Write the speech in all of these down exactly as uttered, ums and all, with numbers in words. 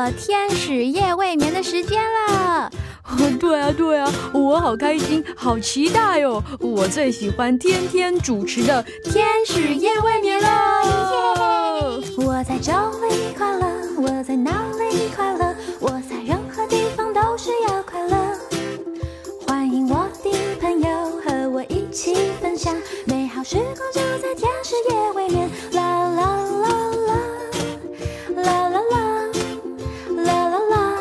了天使夜未眠的时间了。对啊对啊，我好开心，好期待哦！我最喜欢天天主持的天使夜未眠了。我在这里快乐，我在哪里快乐，我在任何地方都是要快乐。欢迎我的朋友和我一起分享美好时光，就在天使夜未眠。啦啦啦啦啦啦啦啦啦啦。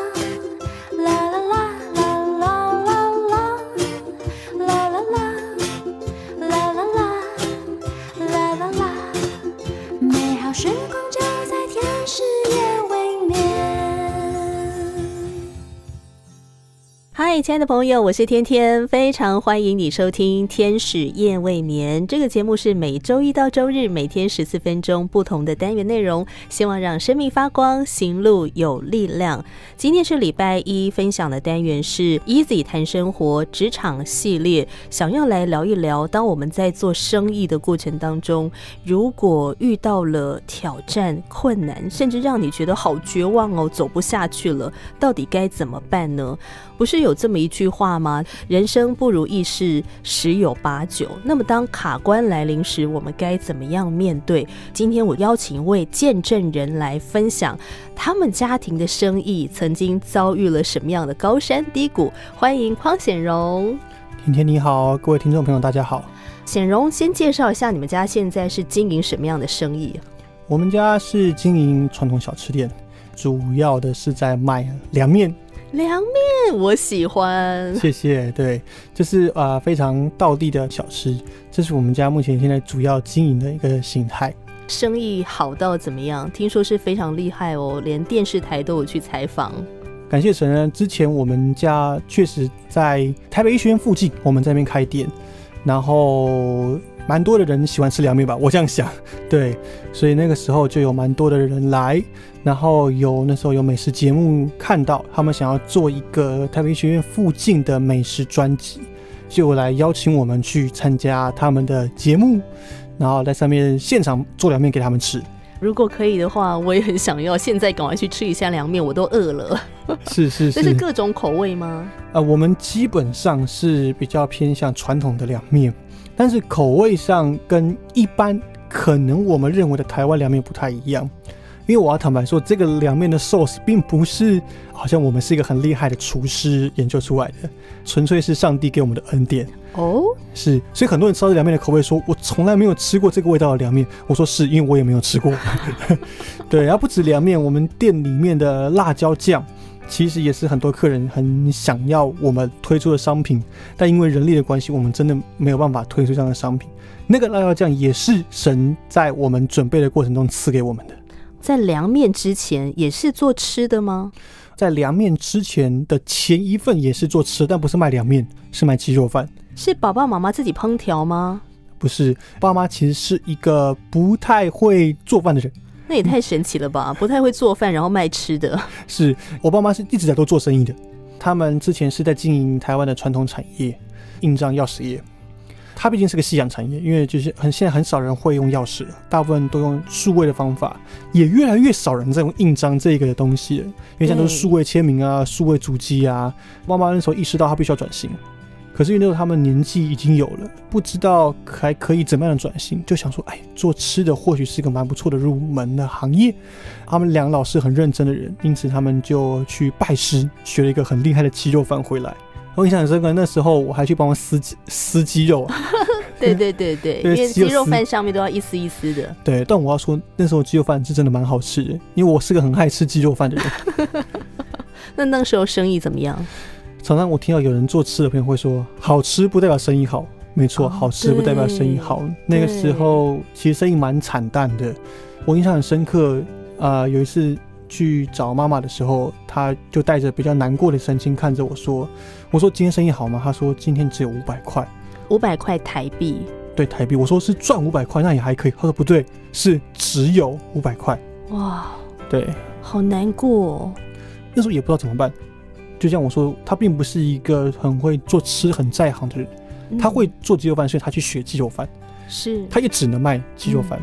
时光就在天使夜未眠。 嗨，亲爱的朋友，我是天天，非常欢迎你收听天使夜未眠。这个节目是每周一到周日每天十四分钟不同的单元内容，希望让生命发光，行路有力量。今天是礼拜一，分享的单元是 Easy 谈生活职场系列，想要来聊一聊，当我们在做生意的过程当中，如果遇到了挑战困难，甚至让你觉得好绝望哦，走不下去了，到底该怎么办呢？不是有这么一句话吗？人生不如意事十有八九。那么当卡关来临时，我们该怎么样面对？今天我邀请一位见证人来分享他们家庭的生意曾经遭遇了什么样的高山低谷。欢迎匡显荣。 天天你好，各位听众朋友大家好。 显荣，先介绍一下你们家现在是经营什么样的生意？ 我们家是经营传统小吃店，主要的是在卖凉面。 凉面我喜欢， 谢谢。对，这是呃非常道地的小吃，这是我们家目前现在主要经营的一个形态。 生意好到怎么样？听说是非常厉害哦，连电视台都有去采访。 感谢神呢，之前我们家确实在台北医学院附近，我们在那边开店，然后蛮多的人喜欢吃凉面吧，我这样想。对，所以那个时候就有蛮多的人来，然后有那时候有美食节目看到他们想要做一个台北医学院附近的美食专辑，就来邀请我们去参加他们的节目，然后在上面现场做凉面给他们吃。 如果可以的话，我也很想要现在赶快去吃一下凉面，我都饿了。 是是是。 这是各种口味吗？ 呃，我们基本上是比较偏向传统的凉面，但是口味上跟一般可能我们认为的台湾凉面不太一样。因为我要坦白说，这个凉面的 sauce 并不是好像我们是一个很厉害的厨师研究出来的，纯粹是上帝给我们的恩典。 哦， 是，所以很多人吃到这凉面的口味说，我从来没有吃过这个味道的凉面。我说是因为我也没有吃过。对，然后不止凉面，我们店里面的辣椒酱其实也是很多客人很想要我们推出的商品，但因为人力的关系，我们真的没有办法推出这样的商品。那个辣椒酱也是神在我们准备的过程中赐给我们的。 在凉面之前也是做吃的吗？ 在凉面之前的前一份也是做吃，但不是卖凉面，是卖鸡肉饭。 是爸爸妈妈自己烹调吗？ 不是，爸妈其实是一个不太会做饭的人。 那也太神奇了吧，不太会做饭然后卖吃的。是， 我爸妈是一直在都做生意的，他们之前是在经营台湾的传统产业，印章钥匙业。它毕竟是个夕阳产业，因为就是很现在很少人会用钥匙了，大部分都用数位的方法，也越来越少人在用印章这个东西了，因为现在都是数位签名啊、数位足迹啊。妈妈那时候意识到她必须要转型，可是因为那时候他们年纪已经有了，不知道还可以怎么样的转型，就想说，哎，做吃的或许是个蛮不错的入门的行业。他们两老是很认真的人，因此他们就去拜师，学了一个很厉害的鸡肉饭回来。我印象很深刻，那时候我还去帮我撕撕鸡肉。 对对对对，因为鸡肉饭上面都要一丝一丝的。 对，但我要说，那时候鸡肉饭是真的蛮好吃的，因为我是个很爱吃鸡肉饭的人。 那那时候生意怎么样？ 常常我听到有人做吃的朋友会说，好吃不代表生意好。没错，好吃不代表生意好。那个时候其实生意蛮惨淡的。我印象很深刻，呃，有一次去找妈妈的时候，她就带着比较难过的神情看着我说，我说今天生意好吗？她说今天只有五百块。 五百块台币？ 对，台币。我说是赚五百块，那也还可以。她说不对，是只有五百块。 哇， 对， 好难过哦。 那时候也不知道怎么办。就像我说，他并不是一个很会做吃、很在行的人。嗯、他会做鸡肉饭，所以他去学鸡肉饭。 是， 他也只能卖鸡肉饭。 嗯、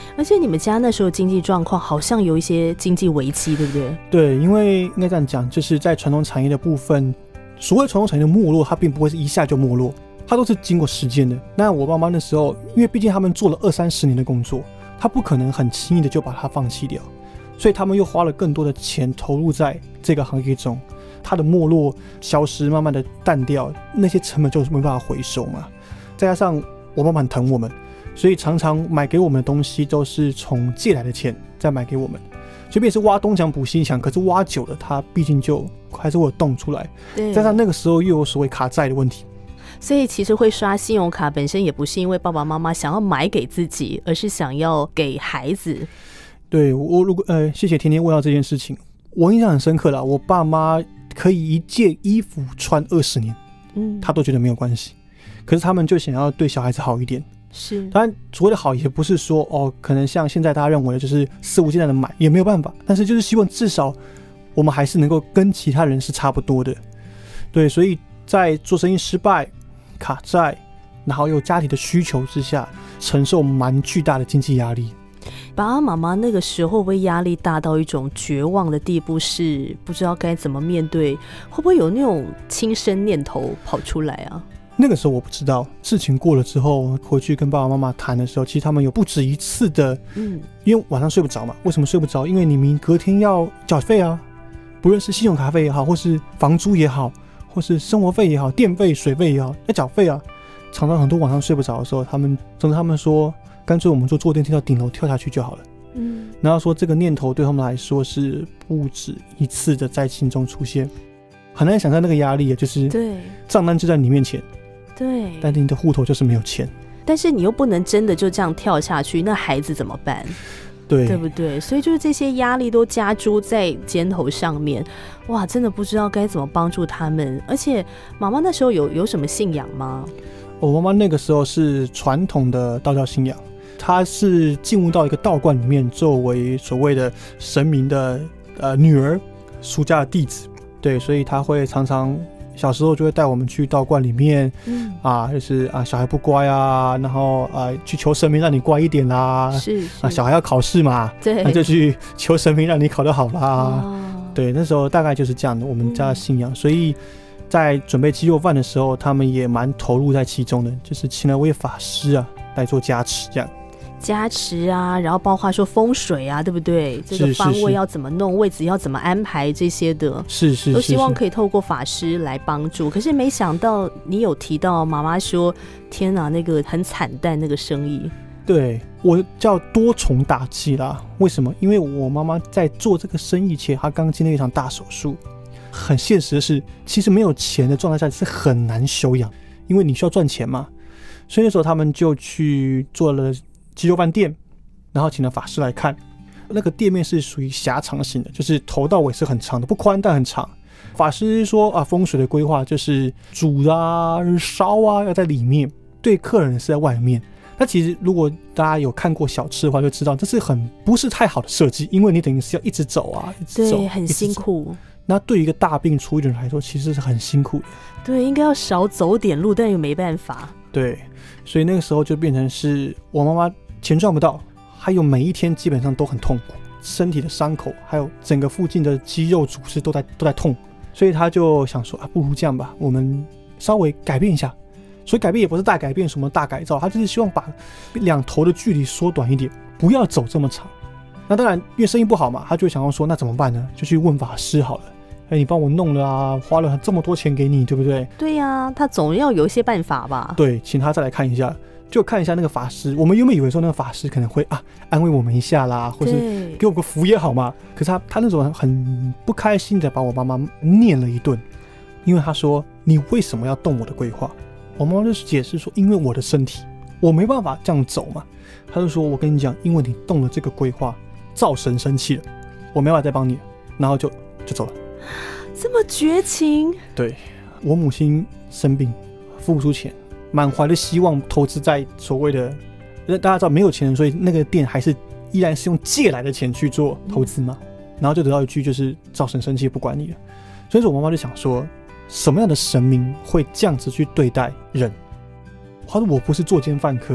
而且你们家那时候经济状况好像有一些经济危机，对不对？ 对，因为应该这样讲，就是在传统产业的部分，所谓传统产业的没落，它并不会是一下就没落，它都是经过时间的。那我爸妈那时候，因为毕竟他们做了二三十年的工作，他不可能很轻易的就把它放弃掉，所以他们又花了更多的钱投入在这个行业中。它的没落、消失、慢慢的淡掉，那些成本就没办法回收嘛。再加上我妈妈很疼我们，所以常常买给我们的东西都是从借来的钱再买给我们，所以便是挖东墙补西墙。可是挖久了，它毕竟就还是会有洞出来。加上那个时候又有所谓卡债的问题， 所以其实会刷信用卡本身也不是因为爸爸妈妈想要买给自己，而是想要给孩子。 对，我如果呃，谢谢天天问到这件事情，我印象很深刻啦。我爸妈可以一件衣服穿二十年，嗯，他都觉得没有关系。可是他们就想要对小孩子好一点， 是。 当然，所谓的好也不是说哦，可能像现在大家认为的，就是肆无忌惮的买，也没有办法。但是就是希望至少我们还是能够跟其他人是差不多的，对。所以在做生意失败、卡债，然后又家庭的需求之下，承受蛮巨大的经济压力。 爸爸妈妈那个时候会不会压力大到一种绝望的地步，是不知道该怎么面对？会不会有那种轻生念头跑出来啊？ 那个时候我不知道，事情过了之后回去跟爸爸妈妈谈的时候，其实他们有不止一次的，嗯，因为晚上睡不着嘛。为什么睡不着？因为你明隔天要缴费啊，不论是信用卡费也好，或是房租也好，或是生活费也好，电费、水费也好，要缴费啊。常常很多晚上睡不着的时候，他们总之他们说，干脆我们就坐电梯到顶楼跳下去就好了。嗯，然后说这个念头对他们来说是不止一次的在心中出现，很难想象那个压力，就是对账单就在你面前，对，但是你的户头就是没有钱， 但是你又不能真的就这样跳下去，那孩子怎么办？ 对， 对不对？所以就是这些压力都加诸在肩头上面，哇，真的不知道该怎么帮助他们。而且妈妈那时候有有什么信仰吗？ 我妈妈那个时候是传统的道教信仰，她是进入到一个道观里面，作为所谓的神明的呃女儿，俗家的弟子。对，所以她会常常小时候就会带我们去道观里面，嗯啊，就是啊小孩不乖啊，然后啊去求神明让你乖一点啦，是, 是啊小孩要考试嘛，对，那就去求神明让你考得好啦。哦、对，那时候大概就是这样的我们家的信仰，嗯、所以在准备鸡肉饭的时候，他们也蛮投入在其中的，就是请了位法师啊来做加持，这样。 加持啊，然后包括说风水啊，对不对？这个方位要怎么弄，位置要怎么安排，这些的， 是是是， 都希望可以透过法师来帮助。可是没想到你有提到妈妈说，天哪，那个很惨淡那个生意。 对，我叫多重打击啦。为什么？因为我妈妈在做这个生意前，她刚经历一场大手术。很现实的是，其实没有钱的状态下是很难休养，因为你需要赚钱嘛。所以那时候他们就去做了鸡肉饭店，然后请了法师来看。那个店面是属于狭长型的，就是头到尾是很长的，不宽但很长。法师说啊，风水的规划就是煮啊、烧啊要在里面，对客人是在外面。那其实如果大家有看过小吃的话，就知道这是很不是太好的设计，因为你等于是要一直走啊，一直走， 对，很辛苦。 那对于一个大病初愈的人来说，其实是很辛苦的。 对，应该要少走点路，但又没办法。 对，所以那个时候就变成是我妈妈钱赚不到，还有每一天基本上都很痛苦，身体的伤口还有整个附近的肌肉组织都在都在痛，所以他就想说啊，不如这样吧，我们稍微改变一下。所以改变也不是大改变，什么大改造，他就是希望把两头的距离缩短一点，不要走这么长。那当然，因为生意不好嘛，他就想要说，那怎么办呢？就去问法师好了。哎，你帮我弄了啊，花了这么多钱给你，对不对？ 对呀、啊，他总要有一些办法吧？ 对，请他再来看一下，就看一下那个法师。我们原本以为说那个法师可能会啊安慰我们一下啦，或是给我个符也好嘛。可是他他那种很不开心的把我妈妈念了一顿，因为他说你为什么要动我的规划？我妈妈就解释说，因为我的身体，我没办法这样走嘛。他就说，我跟你讲，因为你动了这个规划，灶神生气了，我没办法再帮你了，然后就就走了。 这么绝情？ 对，我母亲生病，付不出钱，满怀的希望投资在所谓的，大家知道没有钱，所以那个店还是依然是用借来的钱去做投资嘛。然后就得到一句就是灶神生气不管你了。所以说我妈妈就想说，什么样的神明会这样子去对待人？她说我不是作奸犯科，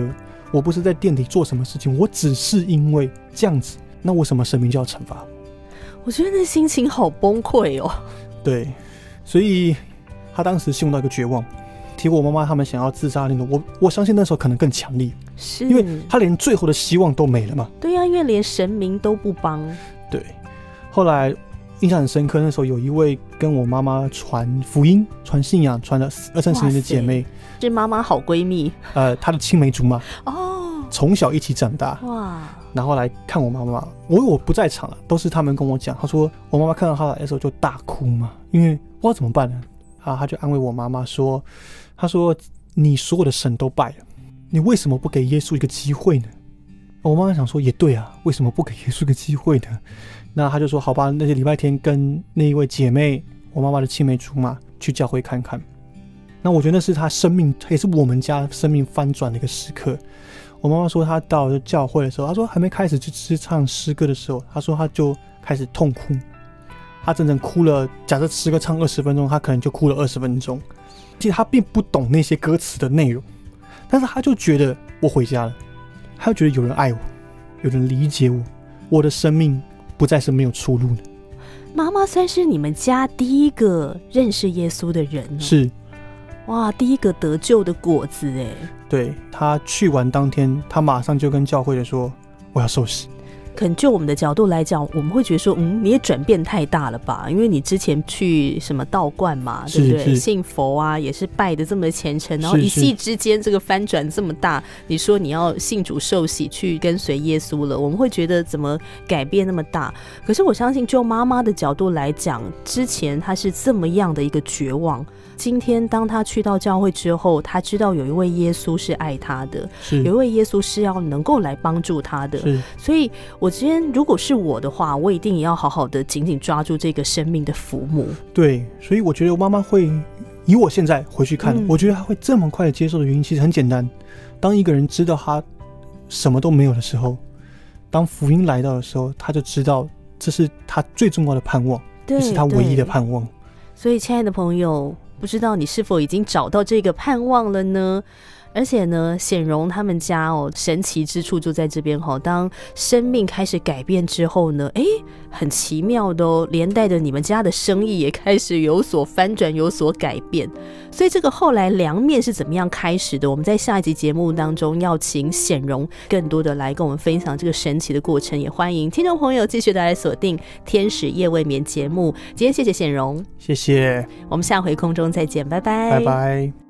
我不是在店里做什么事情，我只是因为这样子，那为什么神明就要惩罚？ 我觉得那心情好崩溃哦。 对，所以他当时陷入到一个绝望。提过我妈妈他们想要自杀那种，我我相信那时候可能更强烈， 是因为他连最后的希望都没了嘛。 对呀、啊，因为连神明都不帮。 对，后来印象很深刻，那时候有一位跟我妈妈传福音、传信仰、传了二三十年的姐妹， 是妈妈好闺蜜， 呃，她的青梅竹马哦， 从小一起长大， 哇， 然后来看我妈妈，我我不在场了，都是他们跟我讲，她说我妈妈看到她来的时候就大哭嘛，因为不知道怎么办呢，啊，她就安慰我妈妈说，她说你所有的神都拜了，你为什么不给耶稣一个机会呢？我妈妈想说也对啊，为什么不给耶稣一个机会呢？那她就说好吧，那些礼拜天跟那一位姐妹，我妈妈的青梅竹马去教会看看。那我觉得那是她生命，也是我们家生命翻转的一个时刻。我妈妈说她到教会的时候，她说还没开始就只是唱诗歌的时候，她说她就开始痛哭，她整整哭了，假设诗歌唱二十分钟，她可能就哭了二十分钟。其实她并不懂那些歌词的内容，但是她就觉得我回家了，她就觉得有人爱我，有人理解我，我的生命不再是没有出路的。 妈妈算是你们家第一个认识耶稣的人、哦、 是， 哇，第一个得救的果子哎。 对，他去完当天，他马上就跟教会的说我要受洗。 可能就我们的角度来讲，我们会觉得说，嗯，你也转变太大了吧？因为你之前去什么道观嘛，对不对？信佛啊，也是拜的这么虔诚，然后一夕之间这个翻转这么大，你说你要信主受洗去跟随耶稣了，我们会觉得怎么改变那么大？可是我相信，就妈妈的角度来讲，之前她是这么样的一个绝望。今天当他去到教会之后，他知道有一位耶稣是爱他的，有一位耶稣是要能够来帮助他的，所以我今天如果是我的话，我一定也要好好的紧紧抓住这个生命的浮木。 对，所以我觉得我妈妈会以我现在回去看、嗯、我觉得她会这么快的接受的原因其实很简单，当一个人知道他什么都没有的时候，当福音来到的时候，他就知道这是他最重要的盼望，这是他唯一的盼望。 所以亲爱的朋友，不知道你是否已经找到这个盼望了呢？而且呢，显荣他们家哦，神奇之处就在这边哈、哦。当生命开始改变之后呢，哎，很奇妙的哦，连带着你们家的生意也开始有所翻转，有所改变。所以这个后来凉面是怎么样开始的？我们在下一集节目当中要请显荣更多的来跟我们分享这个神奇的过程，也欢迎听众朋友继续的来锁定《天使夜未眠》节目。今天谢谢显荣， 谢谢， 我们下回空中再见，拜拜， 拜拜。